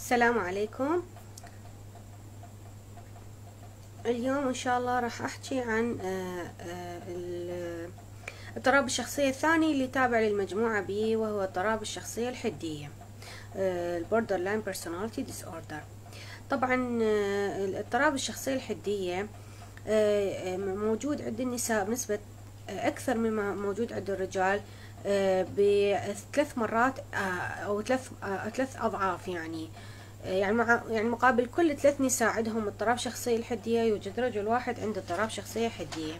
السلام عليكم. اليوم إن شاء الله راح أحكي عن اضطراب الشخصية الثاني اللي تابع للمجموعة بي، وهو اضطراب الشخصية الحدية borderline personality disorder. طبعا اضطراب الشخصية الحدية موجود عند النساء بنسبة أكثر مما موجود عند الرجال بثلاث مرات أو ثلاث أضعاف. يعني مقابل كل 3 نساء عندهم اضطراب شخصية الحدية يوجد رجل واحد عنده اضطراب شخصية حدية.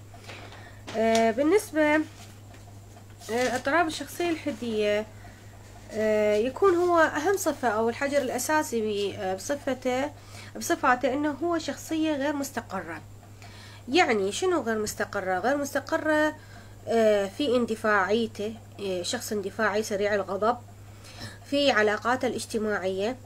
بالنسبة اضطراب الشخصية الحدية يكون هو أهم صفة أو الحجر الأساسي بصفاته أنه هو شخصية غير مستقرة. يعني شنو غير مستقرة؟ غير مستقرة في اندفاعيته، شخص اندفاعي سريع الغضب، في علاقاته الاجتماعية،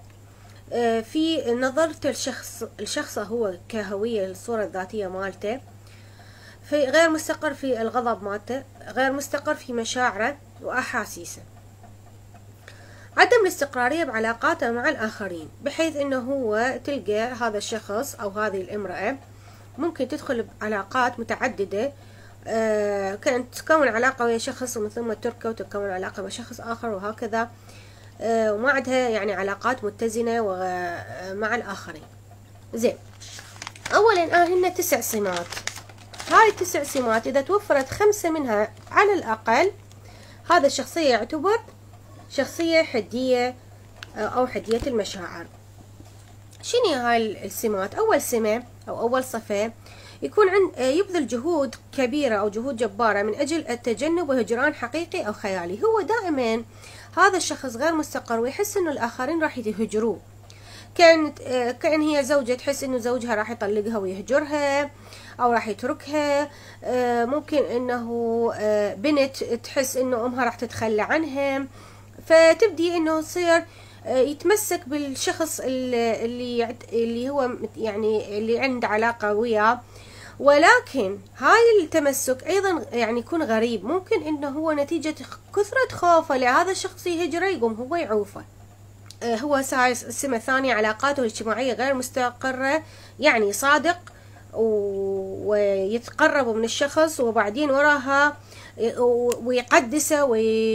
في نظرته الشخص هو كهوية الصورة الذاتية مالته، في غير مستقر في الغضب مالته، غير مستقر في مشاعره وأحاسيسه، عدم الاستقرارية بعلاقاته مع الآخرين، بحيث انه هو تلقى هذا الشخص او هذه الامرأة ممكن تدخل بعلاقات متعددة، كانت تكون علاقة ويا شخص ومن ثم تركه وتكون علاقة مع شخص آخر وهكذا، وما عندها يعني علاقات متزنة مع الآخرين. زين، أولا هن 9 سمات. هاي 9 سمات إذا توفرت 5 منها على الأقل، هذا الشخصية يعتبر شخصية حدية أو حدية المشاعر. شنو هاي السمات؟ أول سمة أو أول صفة يكون يبذل جهود كبيرة أو جهود جبارة من أجل التجنب وهجران حقيقي أو خيالي. هو دائما هذا الشخص غير مستقر ويحس إنه الآخرين راح يهجروه، كأن هي زوجة تحس إنه زوجها راح يطلقها ويهجرها أو راح يتركها، ممكن إنه بنت تحس إنه أمها راح تتخلى عنها، فتبدي إنه يصير يتمسك بالشخص اللي هو يعني اللي عنده علاقة وياه. ولكن هاي التمسك ايضا يعني يكون غريب، ممكن انه هو نتيجة كثرة خوفه لهذا الشخص يهجره يقوم هو يعوفه. هو السمة الثانية علاقاته الاجتماعية غير مستقرة، يعني صادق ويتقرب من الشخص وبعدين وراها ويقدسه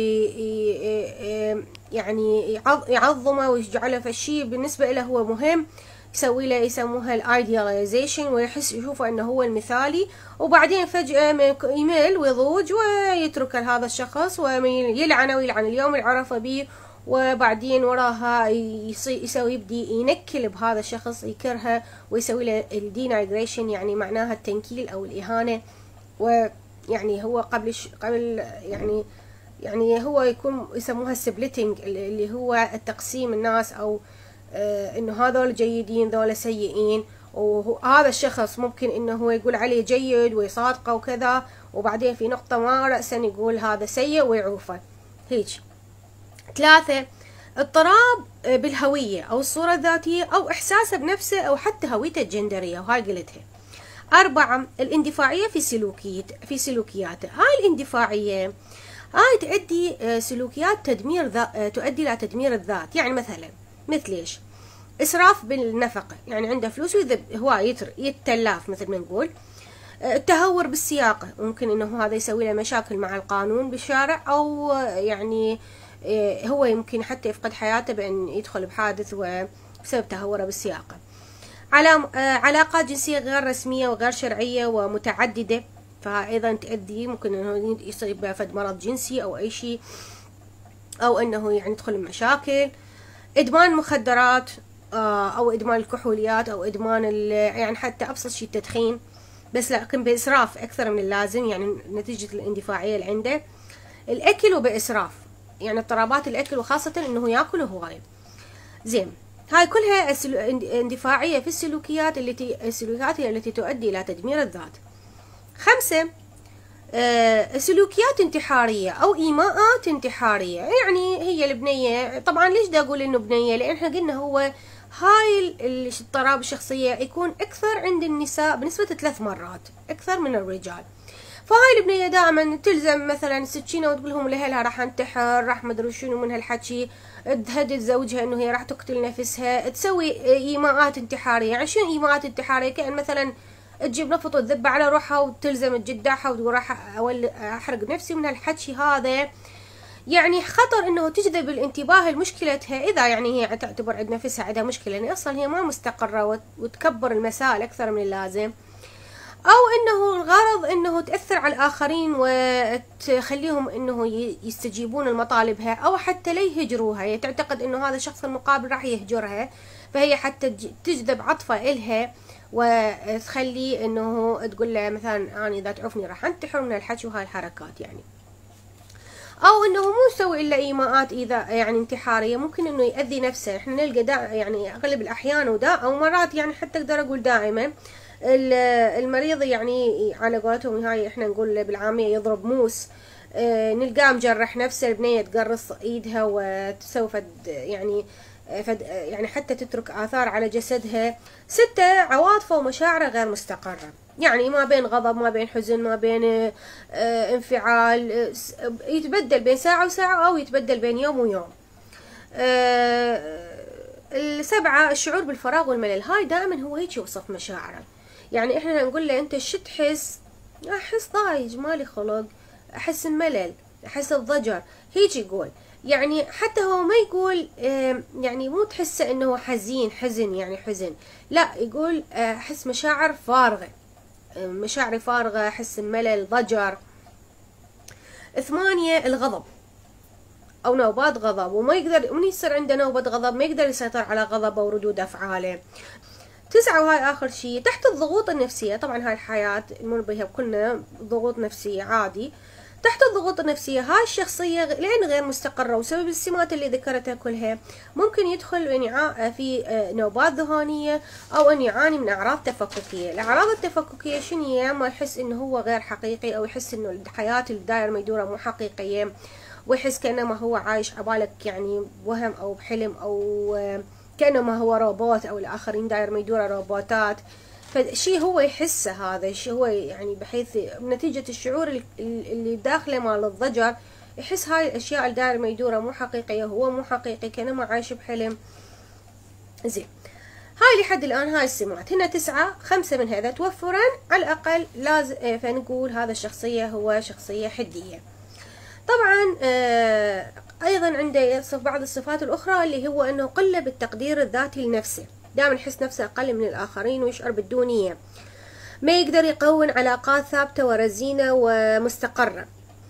يعني يعظمه ويجعله فشي بالنسبة له هو مهم، يسوي له يسموها الايدياليزيشن، ويحس يشوفه انه هو المثالي، وبعدين فجأة يمل ويضوج ويترك هذا الشخص ويلعنه ويلعن اليوم اللي عرفه به، وبعدين وراها يبدي ينكل بهذا الشخص، يكرهه ويسوي له الدينايجريشن، يعني معناها التنكيل او الاهانة. ويعني هو قبل يعني هو يكون يسموها السبليتنج، اللي هو التقسيم الناس، او انه هذول جيدين ذول سيئين، وهذا الشخص ممكن انه هو يقول عليه جيد ويصادقه وكذا، وبعدين في نقطة ما رأسا يقول هذا سيء ويعوفه هيك. 3 اضطراب بالهوية او الصورة الذاتية او احساسه بنفسه او حتى هويته الجندرية، وهاي قلتها. 4 الاندفاعية في سلوكياته. هاي الاندفاعية هاي تؤدي سلوكيات تؤدي إلى تدمير الذات. يعني مثلا مثل ايش؟ اسراف بالنفقة، يعني عنده فلوس هو يتلاف مثل ما نقول. التهور بالسياقة، ممكن انه هذا يسوي له مشاكل مع القانون بالشارع، او يعني هو يمكن حتى يفقد حياته بان يدخل بحادث بسبب تهوره بالسياقة. علاقات جنسية غير رسمية وغير شرعية ومتعددة، فأيضا تؤدي ممكن انه يصيب فد مرض جنسي او اي شيء، او انه يعني يدخل بمشاكل. ادمان مخدرات او ادمان الكحوليات او ادمان يعني حتى ابسط شيء التدخين، بس لكن باسراف اكثر من اللازم، يعني نتيجة الاندفاعية اللي عنده. الاكل وباسراف، يعني اضطرابات الاكل وخاصة انه ياكل هواي. زين، هاي كلها اندفاعية في السلوكيات التي تؤدي الى تدمير الذات. 5 سلوكيات انتحارية أو إيماءات انتحارية. يعني هي البنية، طبعا ليش دا أقول إنه بنية؟ لأن إحنا قلنا هو هاي الاضطراب الشخصية يكون أكثر عند النساء بنسبة 3 مرات أكثر من الرجال. فهاي البنية دائما تلزم مثلا السكينة وتقول لهم لأهلها راح انتحر، راح مدري شنو من هالحكي، تهدد زوجها انه هي راح تقتل نفسها، تسوي ايماءات انتحارية. يعني شنو ايماءات انتحارية؟ كأن مثلا تجيب نفط وتذب على روحها وتلزم تجدعها وتقول راح احرق نفسي من هالحكي هذا. يعني خطر انه تجذب الانتباه لمشكلتها، اذا يعني هي تعتبر عند نفسها عندها مشكلة، يعني اصلا هي ما مستقرة وتكبر المسائل اكثر من اللازم، او انه الغرض انه تأثر على الاخرين وتخليهم انه يستجيبون لمطالبها، او حتى لا يهجروها. هي تعتقد انه هذا الشخص المقابل راح يهجرها، فهي حتى تجذب عطفة الها وتخلي انه تقول له مثلا انا اذا تعرفني راح انتحر من الحكي وهاي الحركات. يعني او انه مو يسوي الا ايماءات اذا يعني انتحاريه، ممكن انه يأذي نفسه. احنا نلقى يعني اغلب الاحيان او مرات، يعني حتى اقدر اقول دائما المريض يعني على قولتهم هاي احنا نقول بالعاميه يضرب موس. نلقاه مجرح نفسه، البنيه تقرص ايدها وتسوي يعني حتى تترك آثار على جسدها. 6 عواطفه ومشاعره غير مستقرة، يعني ما بين غضب، ما بين حزن، ما بين انفعال، يتبدل بين ساعة وساعة أو يتبدل بين يوم ويوم. 7 الشعور بالفراغ والملل، هاي دائما هو هيك يوصف مشاعره. يعني احنا نقول له انت شو تحس؟ احس ضايج، مالي خلق، احس الملل، احس الضجر، هيك يقول. يعني حتى هو ما يقول يعني مو تحسه انه حزين حزن يعني حزن، لا يقول احس مشاعر فارغة، مشاعري فارغة، احس الملل، ضجر. 8 الغضب او نوبات غضب، وما يقدر من يصير عنده نوبة غضب ما يقدر يسيطر على غضبه وردود افعاله. 9 وهاي اخر شيء تحت الضغوط النفسية. طبعا هاي الحياة نمر بها كلنا ضغوط نفسية عادي. تحت الضغوط النفسية هاي الشخصية لأن غير مستقرة وسبب السمات اللي ذكرتها كلها، ممكن يدخل في نوبات ذهانية أو أن يعاني من أعراض تفككية. الأعراض التفككية شنو هي؟ ما يحس إنه هو غير حقيقي، أو يحس إنه الحياة اللي داير ما يدوره مو حقيقية، ويحس كأنما هو عايش عبالك يعني بوهم أو بحلم، أو كأنما هو روبوت، أو الآخرين داير ما يدوره روبوتات. فشي هو يحسه، هذا الشيء هو يعني بحيث نتيجة الشعور اللي داخله مال الضجر يحس هاي الاشياء اللي داير ما يدوره مو حقيقية، هو مو حقيقي، كانما عايش بحلم. زين، هاي لحد الان هاي السمات هنا 9، 5 من هذا توفرا على الاقل لازم، فنقول هذا الشخصية هو شخصية حدية. طبعا ايضا عنده بعض الصفات الاخرى اللي هو انه قلة بالتقدير الذاتي لنفسه، دائما يحس نفسه أقل من الآخرين ويشعر بالدونية، ما يقدر يكون علاقات ثابتة ورزينة ومستقرة.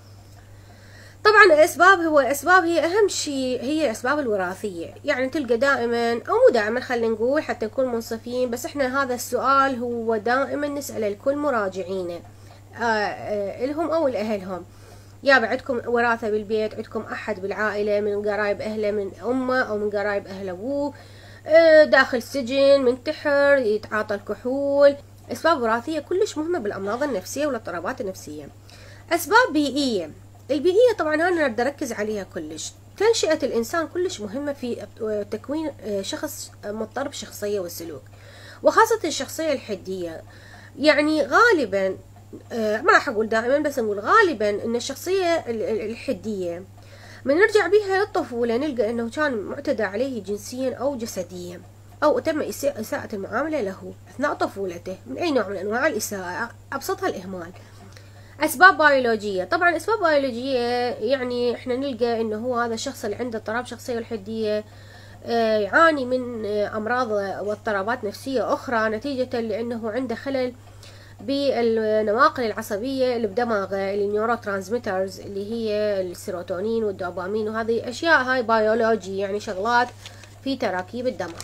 طبعا الأسباب هي أهم شيء هي الأسباب الوراثية. يعني تلقى دائما أو مو دائما، خلينا نقول حتى نكون منصفين، بس احنا هذا السؤال هو دائما نسأله لكل مراجعينا لهم أو لأهلهم. يابا عندكم وراثة بالبيت، عندكم أحد بالعائلة من قرايب أهله، من أمه أو من قرايب أهل أبوه داخل سجن، منتحر، يتعاطى الكحول. أسباب وراثية كلش مهمة بالأمراض النفسية والاضطرابات النفسية. أسباب بيئية، البيئية طبعا أنا بدي أركز عليها كلش. تنشئة الإنسان كلش مهمة في تكوين شخص مضطرب شخصية وسلوك، وخاصة الشخصية الحدية. يعني غالبا ما راح أقول دائما، بس نقول غالبا أن الشخصية الحدية من نرجع بها للطفولة نلقى أنه كان معتدى عليه جنسيا أو جسديا، أو تم إساءة المعاملة له أثناء طفولته من أي نوع من أنواع الإساءة، أبسطها الإهمال. أسباب بيولوجية، طبعا أسباب بيولوجية يعني إحنا نلقى أنه هو هذا الشخص اللي عنده اضطراب شخصية الحدية يعاني من أمراض واضطرابات نفسية أخرى نتيجة لأنه عنده خلل بالنواقل العصبية اللي بدماغه، النيورو ترانسميترز اللي هي السيروتونين والدوبامين، وهذه أشياء هاي بيولوجي، يعني شغلات في تراكيب الدماغ.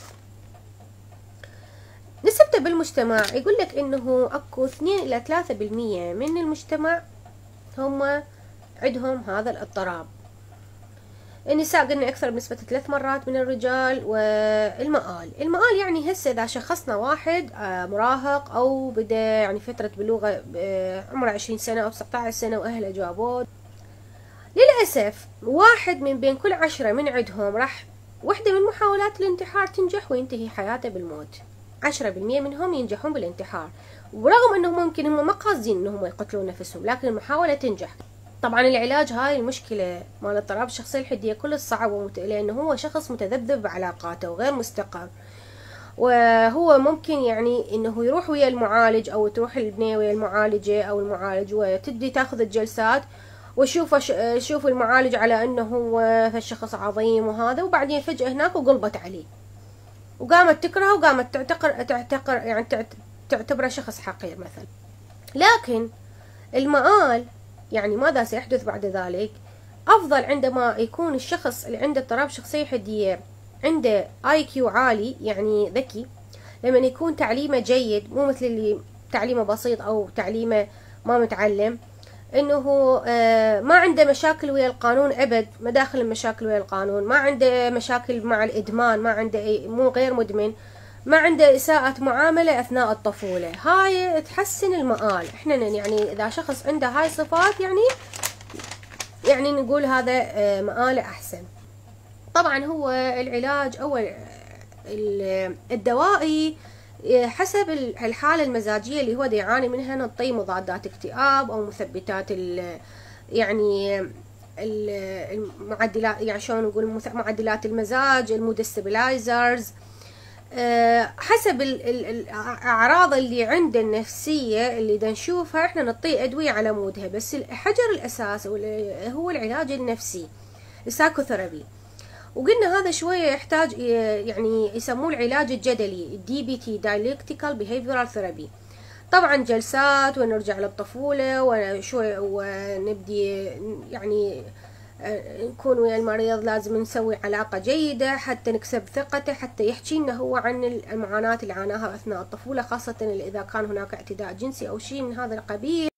نسبته بالمجتمع يقول لك انه اكو 2 إلى 3% من المجتمع هم عندهم هذا الاضطراب. النساء قلنا اكثر بنسبة 3 مرات من الرجال. والمآل يعني هسه اذا شخصنا واحد مراهق او بدا يعني فترة بلوغه عمره 20 سنة او 19 سنة واهله جابوه، للأسف 1 من بين كل 10 من عندهم راح وحدة من محاولات الانتحار تنجح وينتهي حياته بالموت. 10% منهم ينجحون بالانتحار، ورغم انهم ممكن هم ما قاصدين انهم يقتلون نفسهم، لكن المحاولة تنجح. طبعا العلاج هاي المشكلة مال اضطراب الشخصية الحدية كل صعب، لأنه هو شخص متذبذب بعلاقاته وغير مستقر، وهو ممكن يعني انه يروح ويا المعالج او تروح البنية ويا المعالجة او المعالج وتبدي تاخذ الجلسات شوف المعالج على انه هو هالشخص عظيم وهذا، وبعدين فجأة هناك وقلبت عليه وقامت تكرهه وقامت تعتقر يعني تعتبره شخص حقير مثلا. لكن المآل يعني ماذا سيحدث بعد ذلك؟ أفضل عندما يكون الشخص اللي عنده اضطراب شخصية حدية عنده IQ عالي، يعني ذكي، لما يكون تعليمه جيد، مو مثل اللي تعليمه بسيط أو تعليمه ما متعلم، انه ما عنده مشاكل ويا القانون ابد، ما داخل المشاكل ويا القانون، ما عنده مشاكل مع الادمان، ما عنده مو غير مدمن، ما عنده اساءة معاملة اثناء الطفولة. هاي تحسن المآل. احنا يعني اذا شخص عنده هاي الصفات يعني نقول هذا مآله احسن. طبعا هو العلاج او الدوائي حسب الحالة المزاجية اللي هو يعاني منها، نعطيه مضادات اكتئاب او مثبتات يعني المعدلات، يعني شلون نقول معدلات المزاج، المود ستابلايزرز، حسب الاعراض اللي عنده النفسية اللي دا نشوفها احنا نعطيه ادوية على مودها. بس حجر الاساس هو العلاج النفسي، السايكوثيرابي. وقلنا هذا شوية يحتاج يعني يسموه العلاج الجدلي، DBT Dialectical Behavioral Therapy. طبعا جلسات ونرجع للطفولة وشوي ونبدي يعني نكون ويا المريض، لازم نسوي علاقة جيدة حتى نكسب ثقته، حتى يحكي لنا هو عن المعاناة اللي عاناها أثناء الطفولة، خاصة إذا كان هناك اعتداء جنسي أو شيء من هذا القبيل.